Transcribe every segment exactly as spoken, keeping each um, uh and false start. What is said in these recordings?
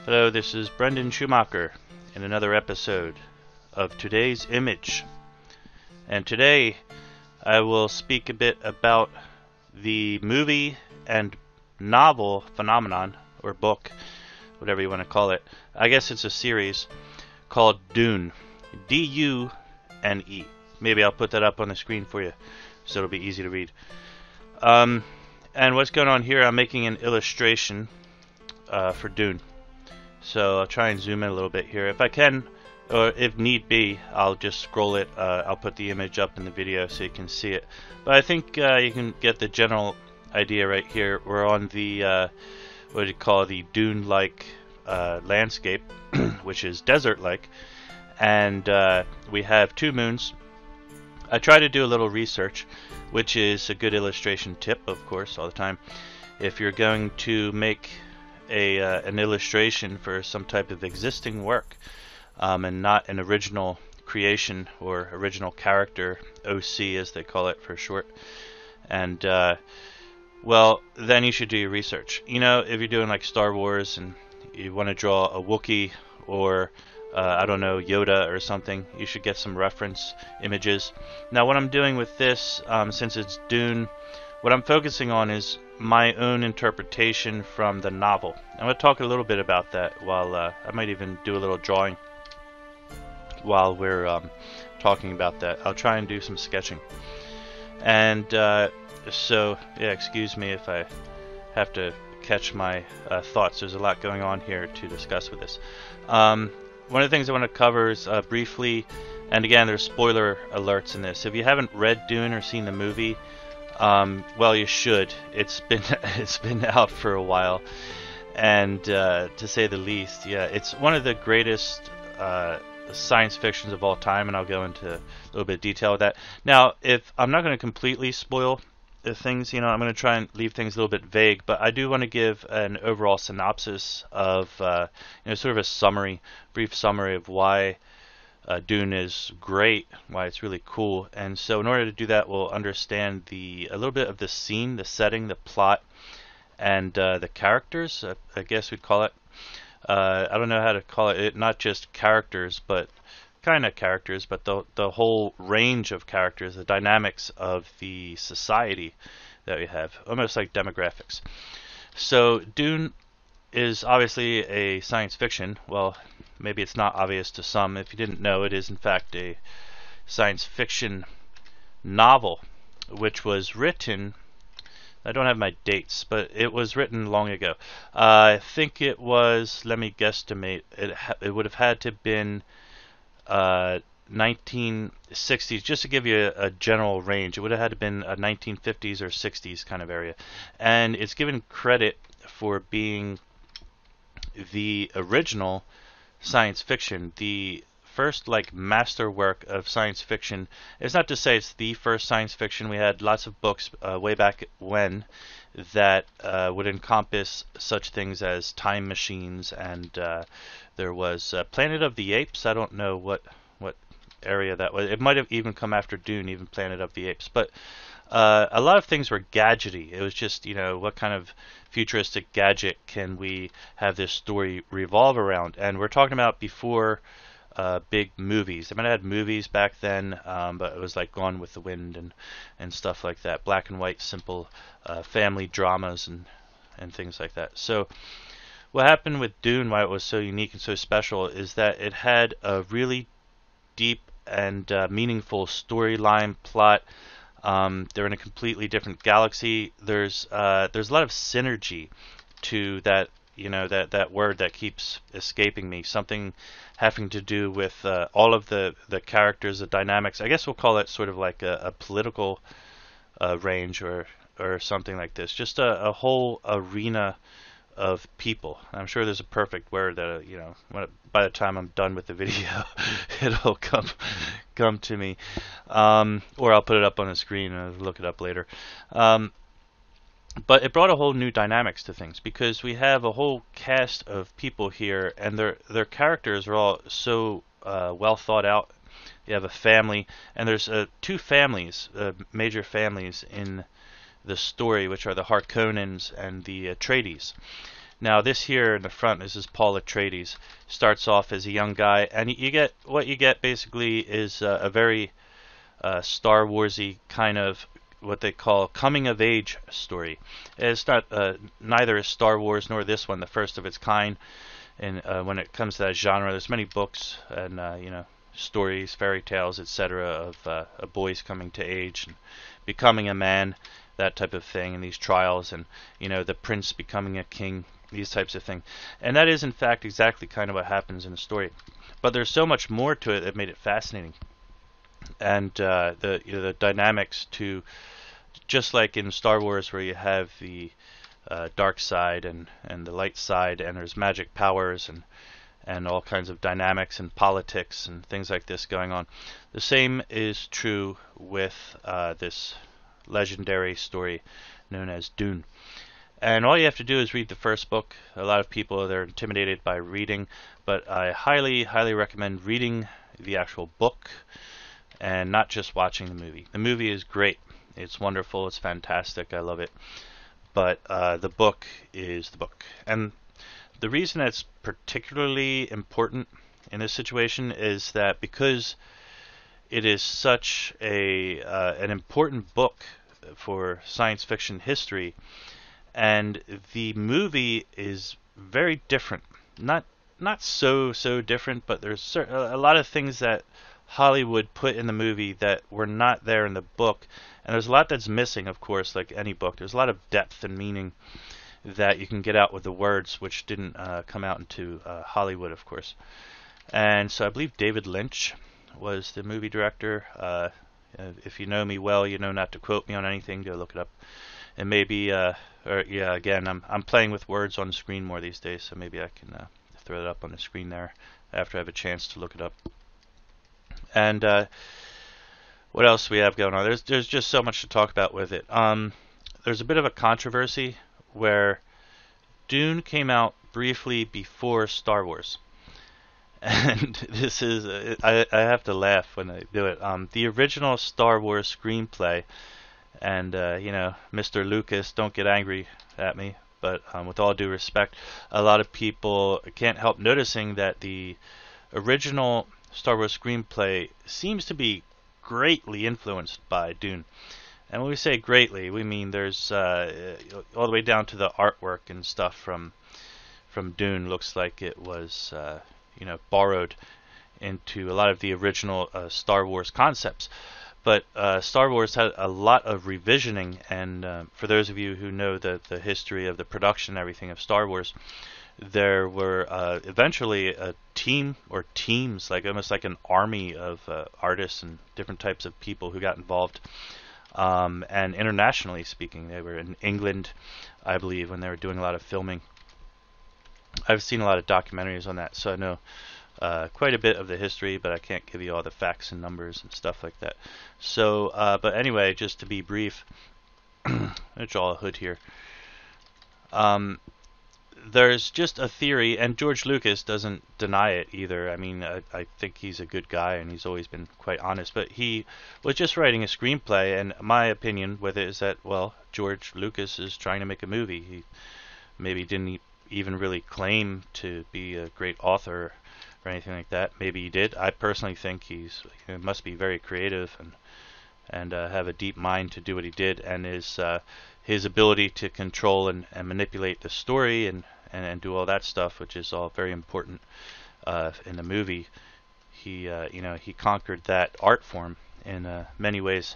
Hello, this is Brendan Schumacher in another episode of Today's Image. And today I will speak a bit about the movie and novel phenomenon, or book, whatever you want to call it. I guess it's a series called Dune. D U N E. Maybe I'll put that up on the screen for you so it'll be easy to read. Um, and what's going on here, I'm making an illustration uh, for Dune. So I'll try and zoom in a little bit here. If I can, or if need be, I'll just scroll it. Uh, I'll put the image up in the video so you can see it. But I think uh, you can get the general idea right here. We're on the, uh, what do you call, the dune-like uh, landscape, which is desert-like. And uh, we have two moons. I try to do a little research, which is a good illustration tip, of course, all the time. If you're going to make A, uh, an illustration for some type of existing work um, and not an original creation or original character, O C as they call it for short, and uh, well, then you should do your research. You know, if you're doing like Star Wars and you want to draw a Wookiee or uh, I don't know, Yoda or something, you should get some reference images. Now what I'm doing with this, um, since it's Dune, what I'm focusing on is my own interpretation from the novel. I'm going to talk a little bit about that while uh, I might even do a little drawing while we're um, talking about that. I'll try and do some sketching. And uh, so, yeah, excuse me if I have to catch my uh, thoughts. There's a lot going on here to discuss with this. Um, one of the things I want to cover is uh, briefly, and again, there's spoiler alerts in this. If you haven't read Dune or seen the movie, Um, well, you should. It's been it's been out for a while, and uh, to say the least, yeah, it's one of the greatest uh, science fictions of all time, and I'll go into a little bit of detail with that. Now, if I'm not going to completely spoil the things, you know, I'm going to try and leave things a little bit vague, but I do want to give an overall synopsis of, uh, you know, sort of a summary, brief summary of why Uh, Dune is great, why it's really cool. And so in order to do that, we'll understand the a little bit of the scene, the setting, the plot, and uh, the characters, uh, I guess we'd call it. Uh, I don't know how to call it, it not just characters, but kind of characters, but the, the whole range of characters, the dynamics of the society that we have, almost like demographics. So Dune is obviously a science fiction. Well, maybe it's not obvious to some. If you didn't know, it is in fact a science fiction novel, which was written, I don't have my dates, but it was written long ago. Uh, I think it was, let me guesstimate, it, ha it would have had to have been uh, nineteen sixties, just to give you a, a general range. It would have had to have been a nineteen fifties or sixties kind of area. And it's given credit for being the original science fiction, the first like masterwork of science fiction. It's not to say it's the first science fiction. We had lots of books uh, way back when that uh, would encompass such things as time machines, and uh, there was uh, Planet of the Apes. I don't know what what area that was. It might have even come after Dune, even Planet of the Apes. But uh, a lot of things were gadgety. It was just, you know, what kind of futuristic gadget can we have this story revolve around? And we're talking about before uh, big movies. They might have had movies back then, um, but it was like Gone with the Wind and and stuff like that. Black and white, simple uh, family dramas and and things like that. So what happened with Dune, why it was so unique and so special, is that it had a really deep and uh, meaningful storyline, plot. Um, they're in a completely different galaxy. There's uh, there's a lot of synergy to that, you know, that that word that keeps escaping me. Something having to do with uh, all of the the characters, the dynamics. I guess we'll call it sort of like a, a political uh, range or or something like this. Just a, a whole arena of people. I'm sure there's a perfect word that uh, you know, when it, by the time I'm done with the video, it'll come come to me, um, or I'll put it up on the screen and I'll look it up later. Um, but it brought a whole new dynamics to things, because we have a whole cast of people here, and their their characters are all so uh, well thought out. You have a family, and there's uh, two families, uh, major families in the story, which are the Harkonnens and the Atreides. Now this here in the front, this is Paul Atreides. Starts off as a young guy, and you get what you get basically is uh, a very uh, Star Warsy kind of what they call coming of age story. It's not uh, neither is Star Wars nor this one the first of its kind. And uh, when it comes to that genre, there's many books and uh, you know stories, fairy tales, et cetera, of uh, a boys coming to age and becoming a man, that type of thing, and these trials, and you know the prince becoming a king, these types of things. And that is in fact exactly kind of what happens in the story. But there's so much more to it that made it fascinating. And uh, the you know, the dynamics to, just like in Star Wars where you have the uh, dark side and, and the light side, and there's magic powers and and all kinds of dynamics and politics and things like this going on. The same is true with uh, this legendary story known as Dune. And all you have to do is read the first book. A lot of people, they're intimidated by reading, but I highly, highly recommend reading the actual book and not just watching the movie. The movie is great. It's wonderful. It's fantastic. I love it. But uh, the book is the book. And the reason that's particularly important in this situation is that because it is such a uh, an important book for science fiction history, and the movie is very different. Not not so so different, but there's certain, a lot of things that Hollywood put in the movie that were not there in the book, and there's a lot that's missing, of course, like any book. There's a lot of depth and meaning that you can get out with the words, which didn't uh, come out into uh, Hollywood, of course. And so I believe David Lynch was the movie director. Uh, if you know me well, you know not to quote me on anything. Go look it up. And maybe, uh, or yeah, again, I'm I'm playing with words on the screen more these days, so maybe I can uh, throw it up on the screen there after I have a chance to look it up. And uh, what else do we have going on? There's there's just so much to talk about with it. Um, there's a bit of a controversy where Dune came out briefly before Star Wars. And this is, uh, I, I have to laugh when I do it. Um, the original Star Wars screenplay, and, uh, you know, Mister Lucas, don't get angry at me, but um, with all due respect, a lot of people can't help noticing that the original Star Wars screenplay seems to be greatly influenced by Dune. And when we say greatly, we mean there's uh, all the way down to the artwork and stuff from from Dune looks like it was uh, you know borrowed into a lot of the original uh, Star Wars concepts. But uh, Star Wars had a lot of revisioning, and uh, for those of you who know the the history of the production and everything of Star Wars, there were uh, eventually a team or teams, like almost like an army of uh, artists and different types of people who got involved. Um, and internationally speaking, they were in England, I believe, when they were doing a lot of filming. I've seen a lot of documentaries on that, so I know uh, quite a bit of the history, but I can't give you all the facts and numbers and stuff like that. So, uh, but anyway, just to be brief, I'll draw a hood here. Um, there's just a theory, and George Lucas doesn't deny it either. I mean, I, I think he's a good guy, and he's always been quite honest. But he was just writing a screenplay, and my opinion with it is that, well, George Lucas is trying to make a movie. He maybe didn't even really claim to be a great author or anything like that. Maybe he did. I personally think he's he must be very creative and and uh, have a deep mind to do what he did, and his uh, his ability to control and, and manipulate the story and, and, and do all that stuff, which is all very important uh, in the movie. He uh, you know he conquered that art form in uh, many ways.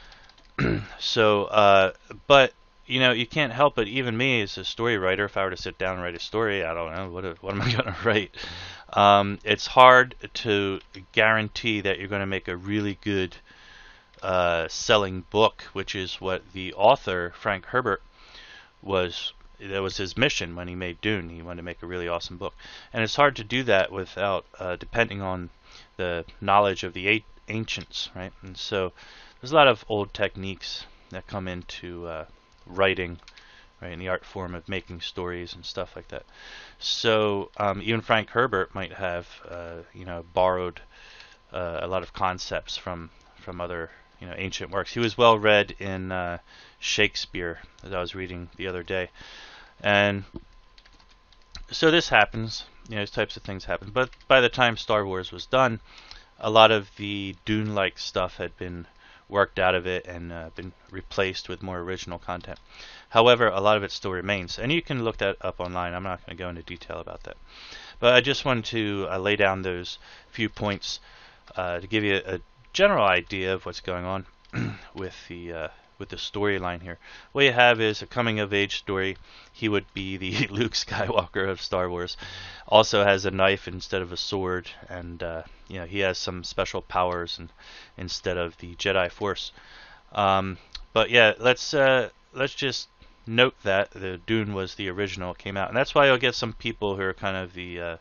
so, uh, but you know you can't help it. Even me as a story writer, if I were to sit down and write a story, I don't know what what am I going to write. Um, it's hard to guarantee that you're going to make a really good Uh, selling book, which is what the author Frank Herbert was. That was his mission when he made Dune. He wanted to make a really awesome book, and it's hard to do that without uh, depending on the knowledge of the a- ancients, right? And so there's a lot of old techniques that come into uh, writing, right, in the art form of making stories and stuff like that. So um, even Frank Herbert might have, uh, you know, borrowed uh, a lot of concepts from from other you know ancient works. He was well read in uh, Shakespeare, as I was reading the other day, and so this happens, you know, these types of things happen. But by the time Star Wars was done, a lot of the Dune-like stuff had been worked out of it and uh, been replaced with more original content. However, a lot of it still remains, and you can look that up online. I'm not going to go into detail about that. But I just wanted to uh, lay down those few points uh, to give you a, a general idea of what's going on with the uh, with the storyline here. What you have is a coming-of-age story. He would be the Luke Skywalker of Star Wars. Also has a knife instead of a sword, and uh, you know, he has some special powers and instead of the Jedi Force. Um, but yeah, let's uh, let's just note that the Dune was the original, came out, and that's why you'll get some people who are kind of the uh,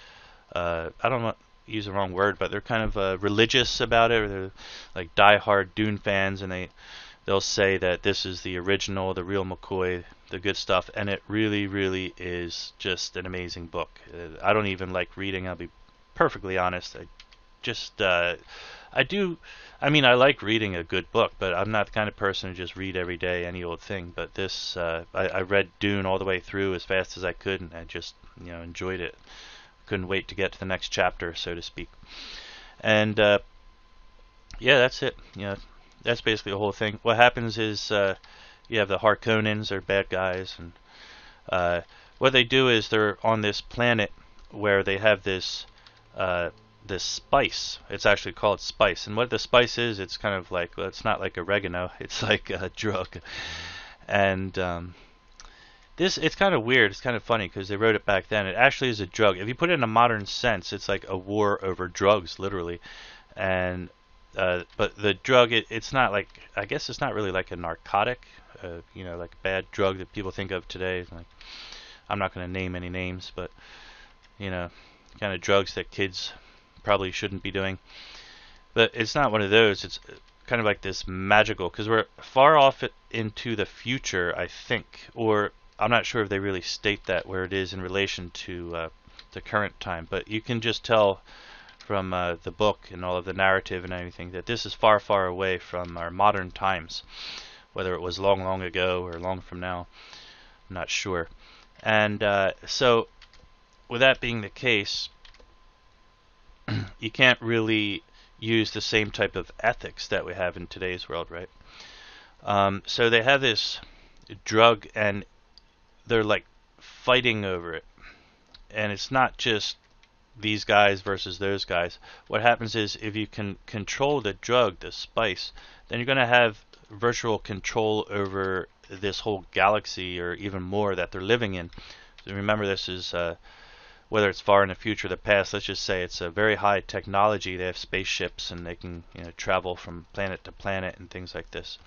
uh, I don't want to use the wrong word, but they're kind of uh, religious about it, or they're like die-hard Dune fans, and they they'll say that this is the original, the real McCoy, the good stuff, and it really, really is just an amazing book. Uh, I don't even like reading, I'll be perfectly honest. I just, uh, I do, I mean, I like reading a good book, but I'm not the kind of person to just read every day any old thing. But this, uh, I, I read Dune all the way through as fast as I could, and I just, you know, enjoyed it. Couldn't wait to get to the next chapter, so to speak. And, uh, yeah, that's it, you know. That's basically the whole thing. What happens is uh, you have the Harkonnens, they're bad guys, and uh, what they do is they're on this planet where they have this uh, this spice. It's actually called spice, and what the spice is, it's kind of like, well, it's not like oregano, it's like a drug. And um, this, it's kind of weird, it's kind of funny because they wrote it back then. It actually is a drug. If you put it in a modern sense, it's like a war over drugs, literally. And Uh, but the drug, it, it's not like, I guess it's not really like a narcotic, uh, you know, like a bad drug that people think of today. Like, I'm not going to name any names, but, you know, kind of drugs that kids probably shouldn't be doing. But it's not one of those. It's kind of like this magical, because we're far off it into the future, I think, or I'm not sure if they really state that where it is in relation to uh, the current time, but you can just tell from uh, the book and all of the narrative and everything that this is far, far away from our modern times, whether it was long, long ago or long from now, I'm not sure. And uh, so with that being the case, you can't really use the same type of ethics that we have in today's world, right? Um, so they have this drug and they're like fighting over it, and it's not just these guys versus those guys. What happens is if you can control the drug, the spice, then you're going to have virtual control over this whole galaxy or even more that they're living in. So remember, this is uh, whether it's far in the future or the past, let's just say it's a very high technology. They have spaceships and they can, you know, travel from planet to planet and things like this.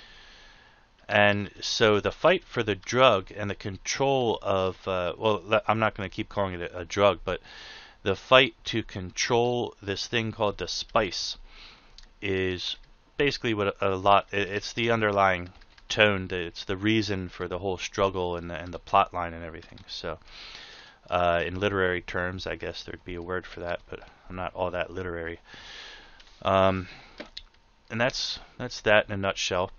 And so the fight for the drug and the control of, uh, well, I'm not going to keep calling it a, a drug, but the fight to control this thing called the spice is basically what a, a lot, it's the underlying tone, it's the reason for the whole struggle and the, and the plot line and everything. So uh, in literary terms, I guess there'd be a word for that, but I'm not all that literary. Um, and that's that's that in a nutshell.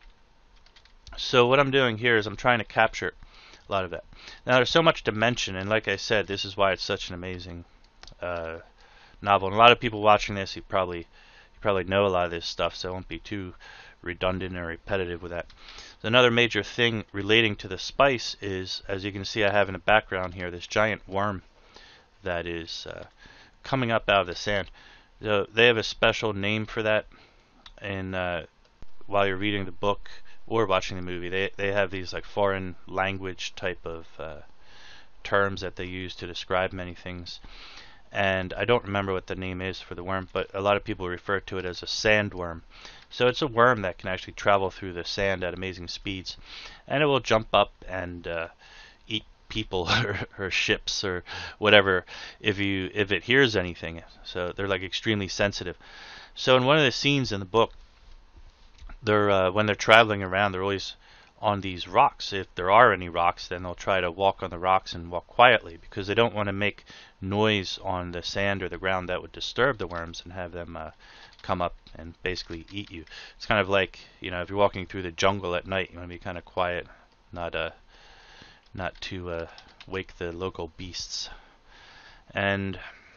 So what I'm doing here is I'm trying to capture a lot of that. Now there's so much to mention, and like I said, this is why it's such an amazing uh, novel. And a lot of people watching this, you probably you probably know a lot of this stuff, so I won't be too redundant or repetitive with that. So another major thing relating to the spice is, as you can see, I have in the background here this giant worm that is uh, coming up out of the sand. So they have a special name for that, and uh, while you're reading the book or watching the movie, they they have these like foreign language type of uh, terms that they use to describe many things. And I don't remember what the name is for the worm, but a lot of people refer to it as a sandworm. So it's a worm that can actually travel through the sand at amazing speeds, and it will jump up and uh, eat people or, or ships or whatever if you if it hears anything. So they're like extremely sensitive. So in one of the scenes in the book, they're uh, when they're traveling around, they're always on these rocks. If there are any rocks, then they'll try to walk on the rocks and walk quietly because they don't want to make noise on the sand or the ground that would disturb the worms and have them uh, come up and basically eat you. It's kind of like, you know, if you're walking through the jungle at night, you want to be kind of quiet, not uh, not to uh, wake the local beasts. And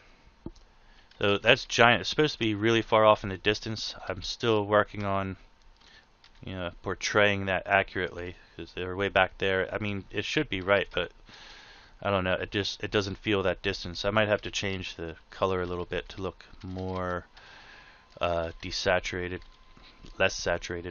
so that's giant. It's supposed to be really far off in the distance. I'm still working on, you know, portraying that accurately, because they're way back there. I mean, it should be right, but I don't know. It just it doesn't feel that distance. I might have to change the color a little bit to look more uh, desaturated, less saturated.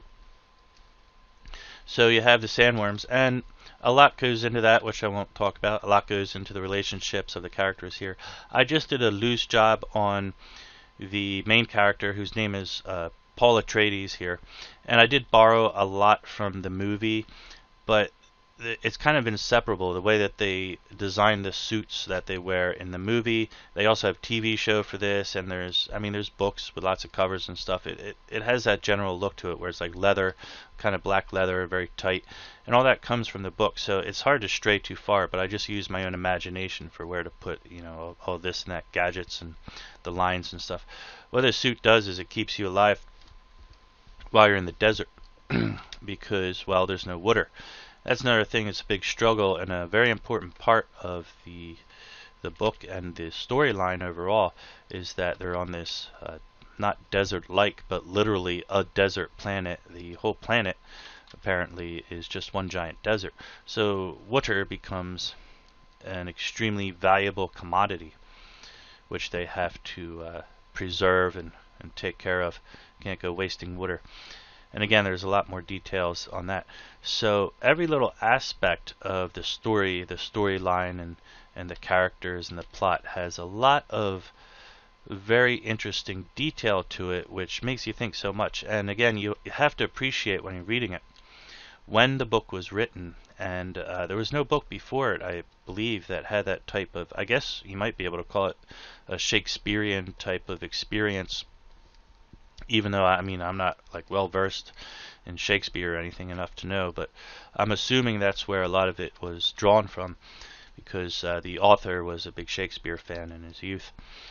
So you have the sandworms, and a lot goes into that, which I won't talk about. A lot goes into the relationships of the characters here. I just did a loose job on the main character, whose name is uh, Paul Atreides here, and I did borrow a lot from the movie, but it's kind of inseparable, the way that they design the suits that they wear in the movie. They also have T V show for this, and there's, I mean, there's books with lots of covers and stuff. It, it, it has that general look to it, where it's like leather, kind of black leather, very tight, and all that comes from the book, so it's hard to stray too far, but I just use my own imagination for where to put, you know, all, all this and that, gadgets and the lines and stuff. What this suit does is it keeps you alive while you're in the desert, because, well, there's no water. That's another thing. It's a big struggle and a very important part of the the book and the storyline overall, is that they're on this uh, not desert-like, but literally a desert planet. The whole planet apparently is just one giant desert. So water becomes an extremely valuable commodity, which they have to uh, preserve and, and take care of. Can't go wasting water. And again, there's a lot more details on that. So every little aspect of the story, the storyline, and, and the characters and the plot has a lot of very interesting detail to it, which makes you think so much. And again, you have to appreciate when you're reading it, when the book was written. And uh, there was no book before it, I believe, that had that type of, I guess you might be able to call it a Shakespearean type of experience. Even though, I mean, I'm not like well versed in Shakespeare or anything enough to know, but I'm assuming that's where a lot of it was drawn from, because uh, the author was a big Shakespeare fan in his youth.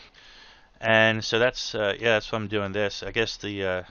And so that's uh, yeah, that's why I'm doing this. I guess the uh,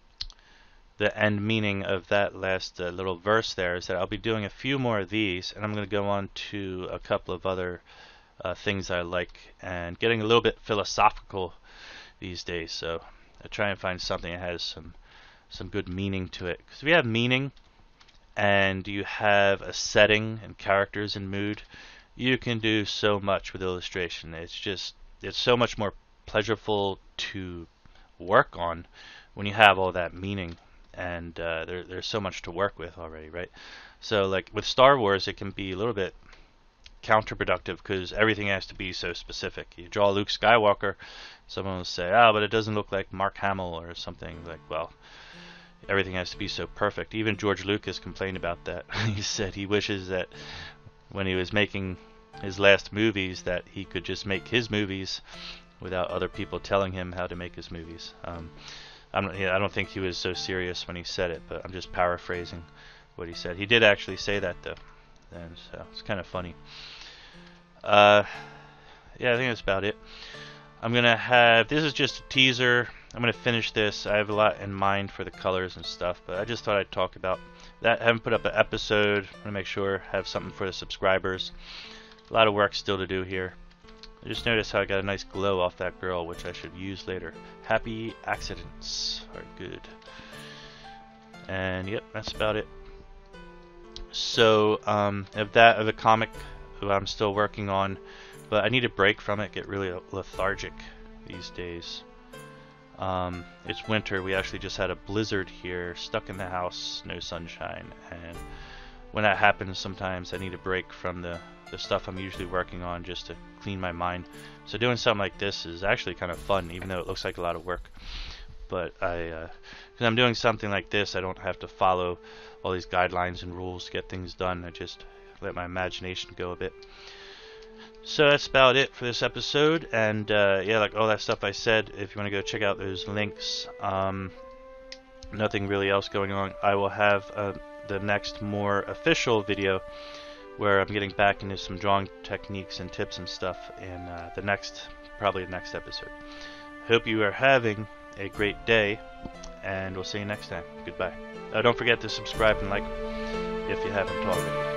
the end meaning of that last uh, little verse there is that I'll be doing a few more of these, and I'm going to go on to a couple of other uh, things I like, and getting a little bit philosophical these days. So I try and find something that has some some good meaning to it. Because if you have meaning and you have a setting and characters and mood, you can do so much with illustration. It's just, it's so much more pleasurable to work on when you have all that meaning, and uh, there, there's so much to work with already, right? So like with Star Wars, it can be a little bit counterproductive because everything has to be so specific. You draw Luke Skywalker, someone will say, ah, oh, but it doesn't look like Mark Hamill or something. Like, well, everything has to be so perfect. Even George Lucas complained about that. He said he wishes that when he was making his last movies that he could just make his movies without other people telling him how to make his movies. Um, I'm, yeah, I don't think he was so serious when he said it, but I'm just paraphrasing what he said. He did actually say that, though, and so it's kind of funny. Uh, yeah, I think that's about it. I'm gonna have, this is just a teaser. I'm gonna finish this. I have a lot in mind for the colors and stuff, but I just thought I'd talk about that. I haven't put up an episode. I'm gonna make sure I have something for the subscribers. A lot of work still to do here. I just noticed how I got a nice glow off that girl, which I should use later. Happy accidents are good. And yep, that's about it. So um, of that, of the comic who I'm still working on, but I need a break from it. Get really lethargic these days. Um, it's winter. We actually just had a blizzard here, stuck in the house, no sunshine, and when that happens, sometimes I need a break from the the stuff I'm usually working on just to clean my mind. So doing something like this is actually kind of fun, even though it looks like a lot of work. But I, uh, because I'm doing something like this, I don't have to follow all these guidelines and rules to get things done. I just let my imagination go a bit. So that's about it for this episode, and uh, yeah, like all that stuff I said, if you want to go check out those links, um, nothing really else going on. I will have uh, the next more official video where I'm getting back into some drawing techniques and tips and stuff in uh, the next, probably the next episode. Hope you are having a great day, and we'll see you next time. Goodbye. Uh, don't forget to subscribe and like if you haven't already.